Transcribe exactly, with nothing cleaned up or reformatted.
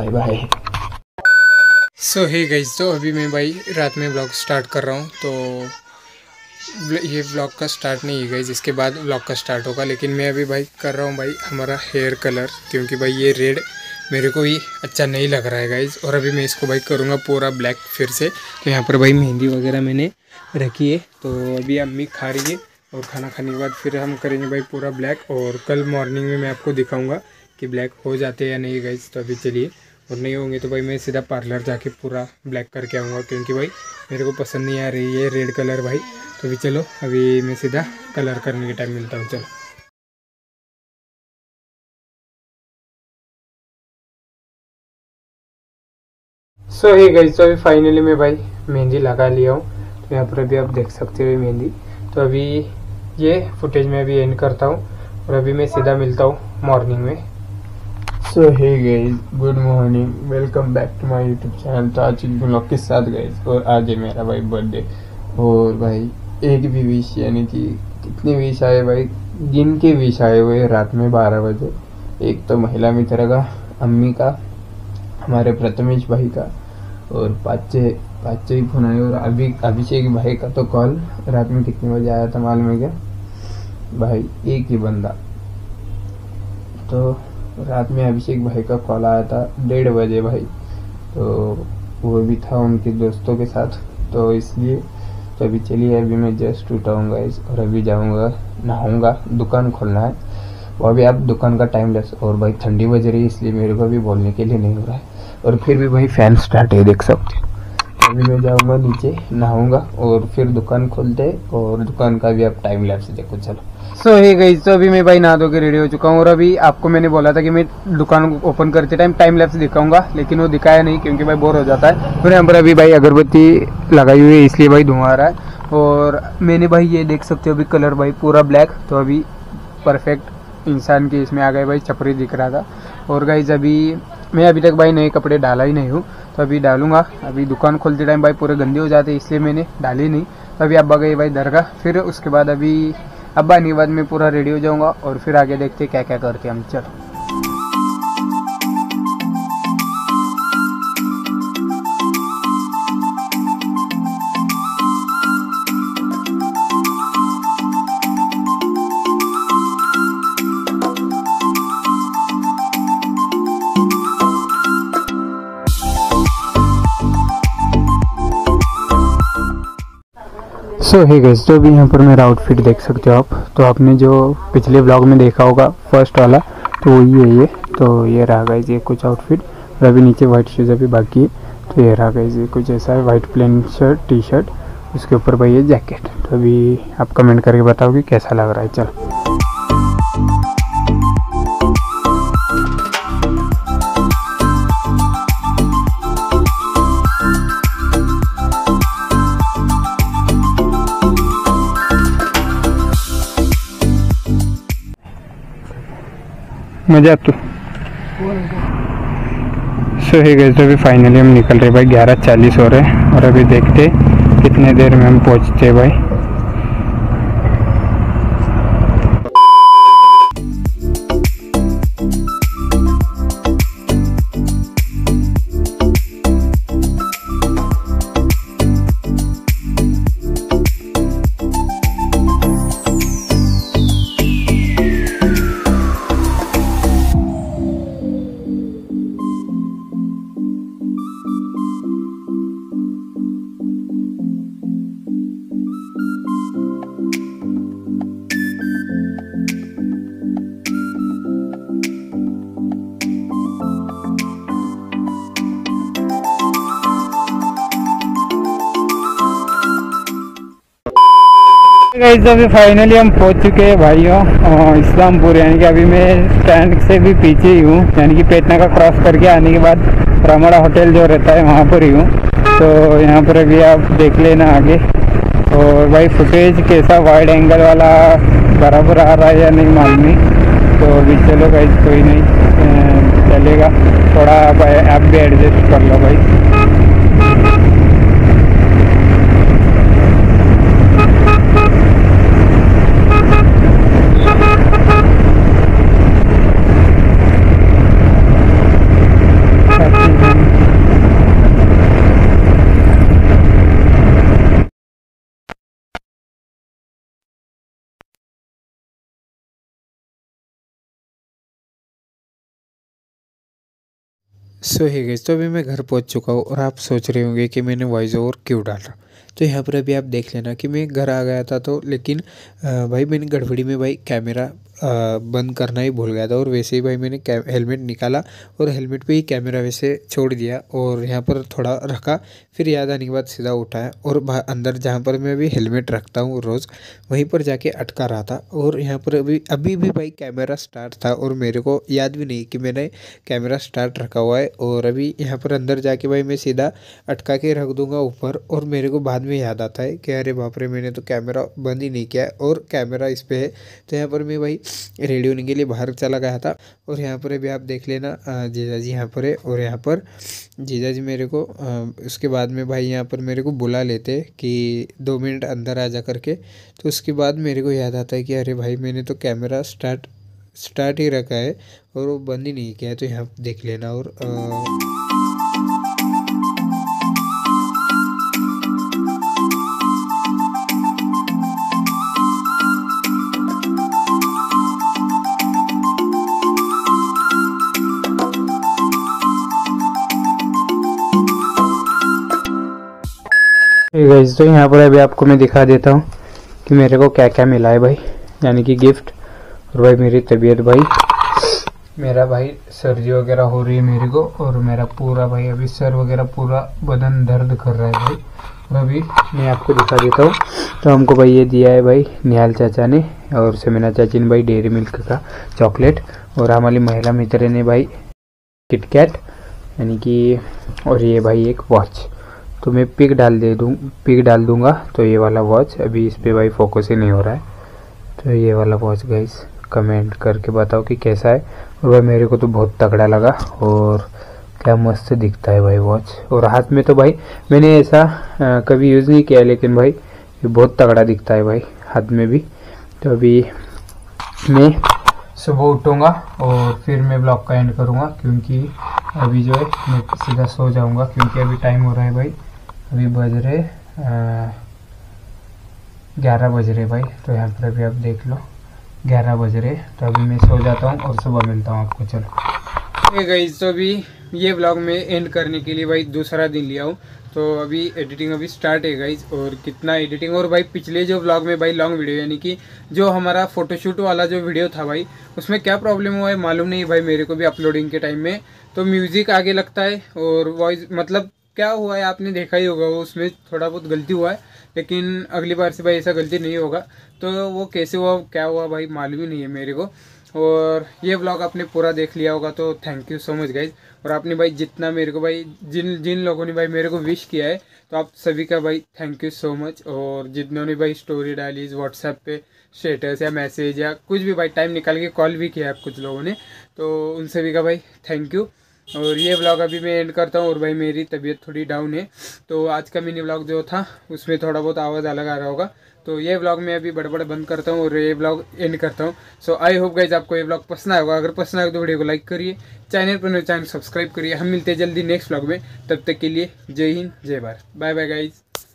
Bye. सो hey guys, तो अभी मैं भाई रात में ब्लॉग स्टार्ट कर रहा हूँ। तो ये ब्लॉग का स्टार्ट नहीं है गाइस, इसके बाद ब्लॉग का स्टार्ट होगा। लेकिन मैं अभी भाई कर रहा हूँ भाई हमारा हेयर कलर, क्योंकि भाई ये रेड मेरे को ही अच्छा नहीं लग रहा है गाइस। और अभी मैं इसको भाई करूँगा पूरा ब्लैक फिर से। तो यहाँ पर भाई मेहंदी वगैरह मैंने रखी है, तो अभी अम्मी खा रही है और खाना खाने के बाद फिर हम करेंगे भाई पूरा ब्लैक। और कल मॉर्निंग में मैं आपको दिखाऊँगा कि ब्लैक हो जाते हैं या नहीं गाइस। तो अभी चलिए, और नहीं होंगे तो भाई मैं सीधा पार्लर जाके पूरा ब्लैक करके आऊँगा, क्योंकि भाई मेरे को पसंद नहीं आ रही है रेड कलर भाई। तो अभी चलो, अभी मैं सीधा कलर करने के टाइम मिलता हूँ। चलो। सो हे गाइस, तो अभी फाइनली मैं भाई मेहंदी लगा लिया हूँ। तो यहाँ पर अभी आप देख सकते हो मेहंदी। तो अभी ये फुटेज में अभी एंड करता हूँ और अभी मैं सीधा मिलता हूँ मॉर्निंग में। So hey guys, good morning, welcome back to my YouTube channel. तो आज एक ब्लॉग के साथ गाइस, और आज है मेरा भाई बर्थडे। और भाई एक भी विश, यानी कि कितने विश आए भाई, गिन के विश आए हुए रात में बारह बजे। एक तो महिला मित्र का, अम्मी का, हमारे प्रथमेश भाई का, और पाचे पाचे ही फोन आए। और अभी अभिषेक भाई का तो कॉल रात में कितने बजे आया था मालूम है क्या भाई? एक ही बंदा। तो रात में अभिषेक भाई का कॉल आया था डेढ़ बजे भाई, तो वो भी था उनके दोस्तों के साथ। तो इसलिए तो अभी चलिए, अभी मैं जस्ट उठाऊँगा इस, और अभी जाऊँगा नहाऊँगा, दुकान खोलना है। वो अभी आप दुकान का टाइम लेस, और भाई ठंडी बज रही है इसलिए मेरे को भी बोलने के लिए नहीं हो रहा है। और फिर भी भाई फैन स्टार्ट है, देख सकते हो। अभी मैं जाऊँगा नीचे, नहाऊँगा और फिर दुकान खोलते, और दुकान का भी आप टाइम लैप्स देखो। चलो। सो हे गाइस, तो अभी मैं भाई नहा धो के रेडी हो चुका हूँ। और अभी आपको मैंने बोला था कि मैं दुकान ओपन करते टाइम टाइम लैप्स दिखाऊंगा, लेकिन वो दिखाया नहीं क्योंकि भाई बोर हो जाता है। फिर यहाँ पर अभी भाई अगरबत्ती लगाई हुई है, इसलिए भाई धुआं आ रहा है। और मैंने भाई ये देख सकते हो अभी कलर भाई पूरा ब्लैक। तो अभी परफेक्ट इंसान के इसमें आ गए भाई, छपरी दिख रहा था। और गाइस अभी मैं अभी तक भाई नए कपड़े डाला ही नहीं हूँ, तो अभी डालूंगा। अभी दुकान खोलते टाइम भाई पूरे गंदे हो जाते, इसलिए मैंने डाली नहीं। तो अभी अब्बा गए भाई दरगाह, फिर उसके बाद अभी अब्बा आने के बाद मैं पूरा रेडी हो जाऊंगा, और फिर आगे देखते क्या क्या करते हम। चलो। सो हे गाइस, तो अभी यहाँ पर मेरा आउटफिट देख सकते हो आप। तो आपने जो पिछले ब्लॉग में देखा होगा फर्स्ट वाला, तो वही है ये। तो ये रहा गाइस, ये कुछ आउटफिट। और अभी नीचे वाइट शूज़ अभी बाकी है। तो ये रहा गाइस, ये कुछ ऐसा है, white plain shirt, T shirt, उसके ऊपर भाई ये जैकेट। तो अभी आप कमेंट करके बताओ कि कैसा लग रहा है। चलो। मजा तो सो है गए। तो अभी फाइनली हम निकल रहे भाई, ग्यारह चालीस हो रहे हैं। और अभी देखते कितने देर में हम पहुंचते हैं भाई। गाइस, अभी फाइनली हम पहुंच चुके हैं भाइयों इस्लामपुर, यानी कि अभी मैं स्टैंड से भी पीछे ही हूँ, यानी कि पेटना का क्रॉस करके आने के बाद रामड़ा होटल जो रहता है वहाँ पर ही हूँ। तो यहाँ पर अभी आप देख लेना आगे। और भाई फुटेज कैसा वाइड एंगल वाला बराबर आ रहा है या नहीं मालूम नहीं। तो अभी चलो गाइस, कोई नहीं, चलेगा। थोड़ा आप भी एडजस्ट कर लो भाई। सो है गाइस, तो अभी मैं घर पहुंच चुका हूँ और आप सोच रहे होंगे कि मैंने वॉइस ओवर क्यों डाला। तो यहाँ पर अभी आप देख लेना कि मैं घर आ गया था, तो लेकिन अ, भाई मैंने गड़बड़ी में भाई कैमरा अ, बंद करना ही भूल गया था, और वैसे ही भाई मैंने हेलमेट निकाला और हेलमेट पे ही कैमरा वैसे छोड़ दिया और यहाँ पर थोड़ा रखा, फिर याद आने के बाद सीधा उठाया और अंदर जहाँ पर मैं अभी हेलमेट रखता हूँ रोज़, वहीं पर जाके अटका रहा था। और यहाँ पर अभी अभी भी भाई कैमरा स्टार्ट था और मेरे को याद भी नहीं कि मैंने कैमरा स्टार्ट रखा हुआ है। और अभी यहाँ पर अंदर जाके भाई मैं सीधा अटका के रख दूंगा ऊपर, और मेरे को बाद में याद आता है कि अरे बाप रे, मैंने तो कैमरा बंद ही नहीं किया है और कैमरा इस पे है। तो यहाँ पर मैं भाई रेडी होने के लिए बाहर चला गया था, और यहाँ पर अभी आप देख लेना जीजा जी यहाँ पर है, और यहाँ पर जीजा जी मेरे को उसके बाद में भाई यहाँ पर मेरे को बुला लेते कि दो मिनट अंदर आ जा करके। तो उसके बाद मेरे को याद आता है कि अरे भाई मैंने तो कैमरा स्टार्ट स्टार्ट ही रखा है और वो बंद ही नहीं किया है। तो यहाँ देख लेना। और आ, गाइस, तो यहाँ पर अभी आपको मैं दिखा देता हूँ कि मेरे को क्या क्या मिला है भाई, यानी कि गिफ्ट। और भाई मेरी तबीयत भाई, मेरा भाई सर्दी वगैरह हो रही है मेरे को, और मेरा पूरा भाई अभी सर वगैरह पूरा बदन दर्द कर रहा है भाई। और अभी मैं आपको दिखा देता हूँ। तो हमको भाई ये दिया है भाई निहाल चाचा ने और समीना चाची ने भाई डेयरी मिल्क का चॉकलेट, और हमारी महिला मित्र ने भाई किटकैट यानी कि, और ये भाई एक वॉच। तो मैं पिक डाल दे दूँ पिक डाल दूंगा। तो ये वाला वॉच अभी इस पे भाई फोकस ही नहीं हो रहा है। तो ये वाला वॉच गाइस कमेंट करके बताओ कि कैसा है। और भाई मेरे को तो बहुत तगड़ा लगा, और क्या मस्त दिखता है भाई वॉच। और हाथ में तो भाई मैंने ऐसा आ, कभी यूज़ नहीं किया, लेकिन भाई ये बहुत तगड़ा दिखता है भाई हाथ में भी। तो अभी मैं सुबह उठूँगा और फिर मैं ब्लॉग का एंड करूँगा, क्योंकि अभी जो है मैं सीधा सो जाऊँगा, क्योंकि अभी टाइम हो रहा है भाई, अभी बज रहे ग्यारह बज रहे भाई। तो यहाँ पर अभी आप देख लो ग्यारह बज रहे। तो अभी मैं सो जाता हूँ और सुबह मिलता हूँ आपको। चलो गाइस, तो अभी ये ब्लॉग में एंड करने के लिए भाई दूसरा दिन लिया हूँ। तो अभी एडिटिंग अभी स्टार्ट है गाइस, और कितना एडिटिंग। और भाई पिछले जो ब्लॉग में भाई लॉन्ग वीडियो यानी कि जो हमारा फोटोशूट वाला जो वीडियो था भाई, उसमें क्या प्रॉब्लम हुआ है मालूम नहीं भाई मेरे को भी अपलोडिंग के टाइम में। तो म्यूज़िक आगे लगता है और वॉइस मतलब क्या हुआ है आपने देखा ही होगा, वो उसमें थोड़ा बहुत गलती हुआ है, लेकिन अगली बार से भाई ऐसा गलती नहीं होगा। तो वो कैसे हुआ क्या हुआ भाई मालूम ही नहीं है मेरे को। और ये व्लॉग आपने पूरा देख लिया होगा, तो thank you so much guys. और आपने भाई जितना मेरे को भाई जिन जिन लोगों ने भाई मेरे को विश किया है, तो आप सभी का भाई थैंक यू सो मच। और जिन्होंने भाई स्टोरी डाली व्हाट्सएप पे स्टेटस या मैसेज या कुछ भी भाई टाइम निकाल के कॉल भी किया है कुछ लोगों ने, तो उन सभी का भाई थैंक यू। और ये व्लॉग अभी मैं एंड करता हूँ। और भाई मेरी तबीयत थोड़ी डाउन है, तो आज का मिनी व्लॉग जो था उसमें थोड़ा बहुत आवाज़ अलग आ रहा होगा। तो ये व्लॉग मैं अभी बड़े बड़े बंद करता हूँ और ये व्लॉग एंड करता हूँ। सो आई होप गाइज आपको ये व्लॉग पसंद आएगा। अगर पसंद आएगा तो वीडियो को लाइक करिए, चैनल पर नए चैनल सब्सक्राइब करिए। हम मिलते हैं जल्दी नेक्स्ट व्लॉग में, तब तक के लिए जय हिंद जय भारत, बाय बाय गाइज।